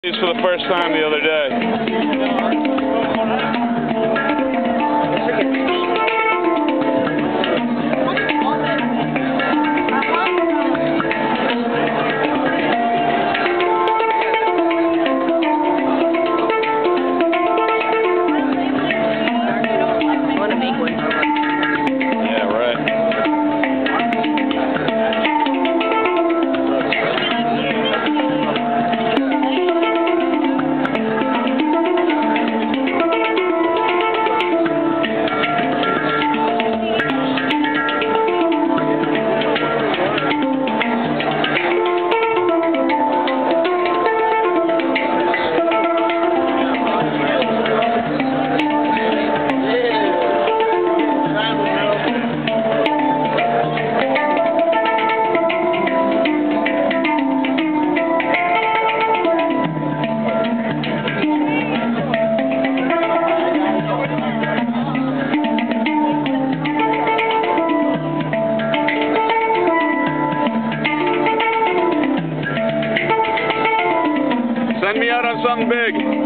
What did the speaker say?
these for the first time the other day. Yeah, right. Send me out on something big.